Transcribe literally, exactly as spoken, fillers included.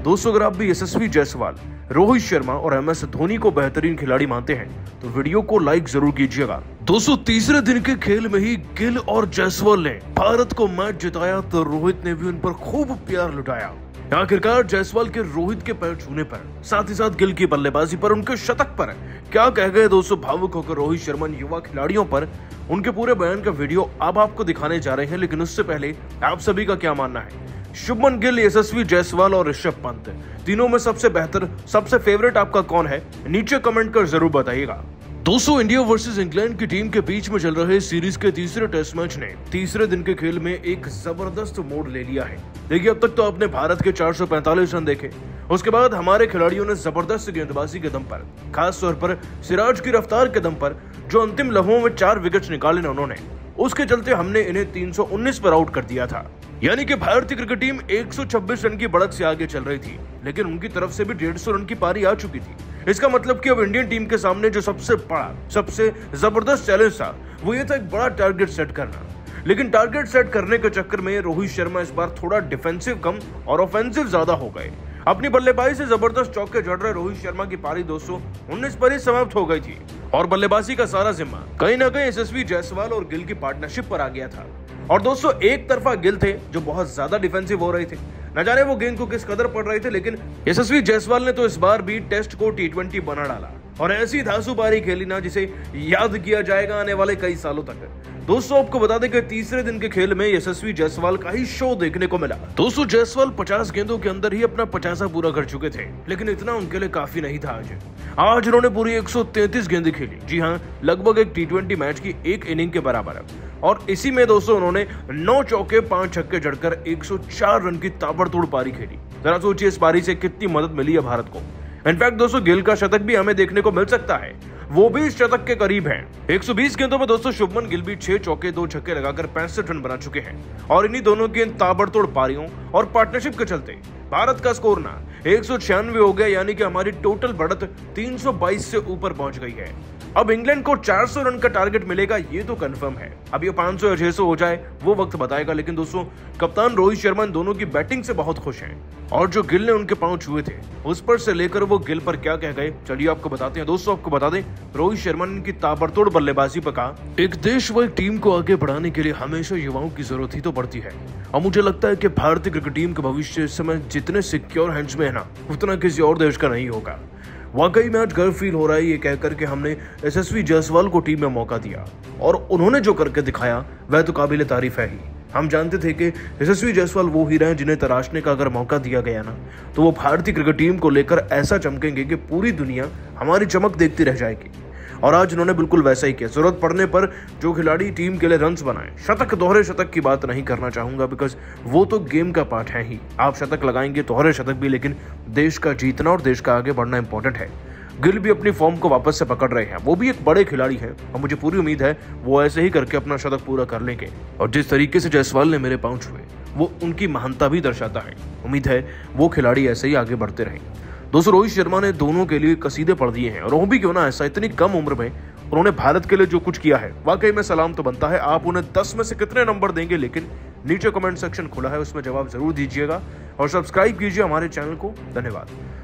दोस्तों अगर आप भी यशस्वी जायसवाल, रोहित शर्मा और एम एस धोनी को बेहतरीन खिलाड़ी मानते हैं तो वीडियो को लाइक जरूर कीजिएगा। दोस्तों तीसरे दिन के खेल में ही गिल और जायसवाल ने भारत को मैच जिताया तो रोहित ने भी उन पर खूब प्यार लुटाया। आखिरकार जायसवाल के रोहित के पैर छूने पर, साथ ही साथ गिल की बल्लेबाजी पर, उनके शतक पर क्या कह गए दोस्तों भावुक होकर रोहित शर्मा युवा खिलाड़ियों पर, उनके पूरे बयान का वीडियो अब आपको दिखाने जा रहे हैं। लेकिन उससे पहले आप सभी का क्या मानना है? शुभमन गिल, यशस्वी जायसवाल और ऋषभ पंत, तीनों में सबसे बेहतर, सबसे फेवरेट आपका कौन है? नीचे कमेंट कर जरूर बताइएगा। दोस्तों इंडिया वर्सेस इंग्लैंड की टीम के बीच में चल रहे सीरीज के तीसरे टेस्ट मैच ने तीसरे दिन के खेल में एक जबरदस्त मोड़ ले लिया है। देखिए अब तक तो आपने भारत के चार सौ पैंतालीस रन देखे, उसके बाद हमारे खिलाड़ियों ने जबरदस्त गेंदबाजी के दम पर, खास तौर पर सिराज की रफ्तार के दम पर जो अंतिम लम्हों में चार विकेट निकाले ना उन्होंने, उसके चलते हमने इन्हें तीन सौ उन्नीस पर आउट कर दिया था। यानी कि भारतीय क्रिकेट टीम एक सौ छब्बीस रन की बढ़त से आगे चल रही थी, लेकिन उनकी तरफ से भी डेढ़ सौ रन की पारी आ चुकी थी। इसका मतलब कि अब इंडियन टीम के सामने जो सबसे बड़ा, सबसे जबरदस्त चैलेंज था वो ये था एक बड़ा टारगेट सेट करना। लेकिन टारगेट सेट करने के चक्कर में रोहित शर्मा इस बार थोड़ा डिफेंसिव कम और ऑफेंसिव ज्यादा हो गए। अपनी बल्लेबाजी से जबरदस्त चौके जड़ रहे रोहित शर्मा की पारी दो सौ उन्नीस पर ही समाप्त हो गई थी और बल्लेबाजी का सारा जिम्मा कहीं ना कहीं यशस्वी जायसवाल और गिल की पार्टनरशिप पर आ गया था। और दोस्तों एक तरफा गिल थे जो बहुत ज्यादा डिफेंसिव हो रहे थे, न जाने वो गेंद को किस कदर पड़ रहे थे, लेकिन यशस्वी जायसवाल ने तो इस बार भी टेस्ट को टी ट्वेंटी बना डाला और ऐसी धांसू पारी खेली ना जिसे याद किया जाएगा आने वाले कई सालों तक। दोस्तों आपको बता दें कि तीसरे दिन के खेल में यशस्वी जायसवाल का ही शो देखने को मिला। दोस्तों जायसवाल पचास गेंदों के अंदर ही अपना पचासा पूरा कर चुके थे, लेकिन इतना उनके लिए काफी नहीं था। आज आज उन्होंने पूरी एक सौ तैंतीस गेंदें खेली, जी हाँ, लगभग एक टी ट्वेंटी मैच की एक इनिंग के बराबर है। और इसी में दोस्तों उन्होंने नौ चौके पांच छक्के जड़कर एक सौ चार रन की ताबड़तोड़ पारी खेली। जरा सोचिए इस पारी से कितनी मदद मिली है भारत को। इनफैक्ट दोस्तों गिल का शतक भी हमें देखने को मिल सकता है, वो भी इस शतक के करीब है। एक सौ बीस गेंदों में दोस्तों शुभमन गिल भी छह चौके दो छक्के लगाकर पैंसठ रन बना चुके हैं और इन्हीं दोनों की ताबड़तोड़ पारियों और पार्टनरशिप के चलते भारत का स्कोर ना एक सौ छियानवे हो गया, यानी कि हमारी टोटल बढ़त तीन सौ बाईस से ऊपर पहुंच गई है। अब इंग्लैंड को चार सौ रन का टारगेट मिलेगा ये तो कंफर्म है। अब ये पाँच सौ या छह सौ हो जाए वो वक्त बताएगा। लेकिन दोस्तों कप्तान रोहित शर्मा दोनों की बैटिंग से बहुत खुश हैं और जो गिल ने उनके पांव छुए थे उस पर से लेकर वो गिल पर क्या कह गए, चलिए आपको बताते हैं। दोस्तों आपको बता दें रोहित शर्मा ने इनकी ताबड़तोड़ बल्लेबाजी पर कहा, एक देश व एक टीम को आगे बढ़ाने के लिए हमेशा युवाओं की जरूरत ही तो पड़ती है और मुझे लगता है कि भारतीय क्रिकेट टीम का भविष्य इस समय जितने सिक्योर हैंड्स में है ना उतना किसी और देश का नहीं होगा। वाकई में आज गर्व फील हो रहा है ये कहकर के हमने यशस्वी जायसवाल को टीम में मौका दिया और उन्होंने जो करके दिखाया वह तो काबिल तारीफ है ही। हम जानते थे कि यशस्वी जायसवाल वो हीरा हैं जिन्हें तराशने का अगर मौका दिया गया ना तो वो भारतीय क्रिकेट टीम को लेकर ऐसा चमकेंगे कि पूरी दुनिया हमारी चमक देखती रह जाएगी। और आज उन्होंने बिल्कुल वैसा ही किया। जरूरत पड़ने पर जो खिलाड़ी टीम के लिए रन्स बनाए, शतक दोहरे शतक की बात नहीं करना चाहूंगा बिकॉज वो तो गेम का पार्ट है ही। आप शतक लगाएंगे दोहरे शतक भी, लेकिन देश का जीतना और देश का आगे बढ़ना इंपॉर्टेंट है। गिल भी अपनी फॉर्म को वापस से पकड़ रहे हैं, वो भी एक बड़े खिलाड़ी हैं और मुझे पूरी उम्मीद है वो ऐसे ही करके अपना शतक पूरा कर लेंगे। और जिस तरीके से जायसवाल ने मेरे पांव छुए वो उनकी महानता भी दर्शाता है। उम्मीद है वो खिलाड़ी ऐसे ही आगे बढ़ते रहें। दोस्तों रोहित शर्मा ने दोनों के लिए कसीदे पढ़ दिए हैं और वो भी क्यों ना ऐसा, इतनी कम उम्र में उन्होंने भारत के लिए जो कुछ किया है वाकई में सलाम तो बनता है। आप उन्हें दस में से कितने नंबर देंगे, लेकिन नीचे कमेंट सेक्शन खुला है, उसमें जवाब जरूर दीजिएगा और सब्सक्राइब कीजिए हमारे चैनल को। धन्यवाद।